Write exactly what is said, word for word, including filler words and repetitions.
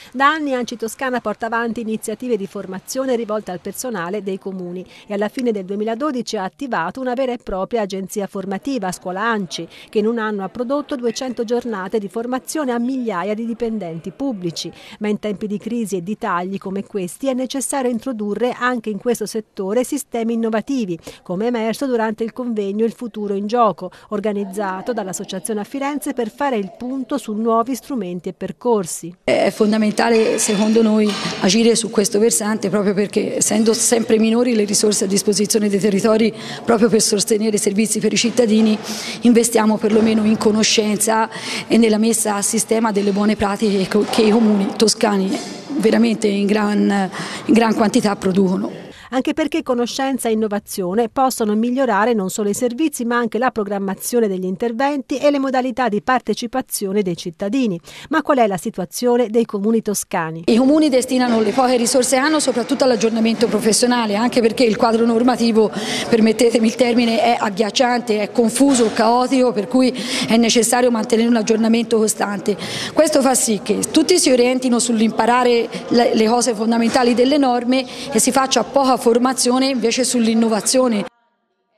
Da anni ANCI Toscana porta avanti iniziative di formazione rivolte al personale dei comuni e alla fine del duemiladodici ha attivato una vera e propria agenzia formativa, Scuola ANCI, che in un anno ha prodotto duecento giornate di formazione a migliaia di dipendenti pubblici. Ma in tempi di crisi e di tagli come questi è necessario introdurre anche in questo settore sistemi innovativi, come emerso durante il convegno Il futuro in gioco, organizzato dall'Associazione a Firenze per fare il punto su nuovi strumenti e percorsi. È fondamentale secondo noi agire su questo versante proprio perché, essendo sempre minori le risorse a disposizione dei territori proprio per sostenere i servizi per i cittadini, investiamo perlomeno in conoscenza e nella messa a sistema delle buone pratiche che i comuni toscani veramente in gran, in gran quantità producono. Anche perché conoscenza e innovazione possono migliorare non solo i servizi ma anche la programmazione degli interventi e le modalità di partecipazione dei cittadini. Ma qual è la situazione dei comuni toscani? I comuni destinano le poche risorse che hanno soprattutto all'aggiornamento professionale, anche perché il quadro normativo, permettetemi il termine, è agghiacciante, è confuso, caotico, per cui è necessario mantenere un aggiornamento costante. Questo fa sì che tutti si orientino sull'imparare le cose fondamentali delle norme e si faccia poca formazione invece sull'innovazione.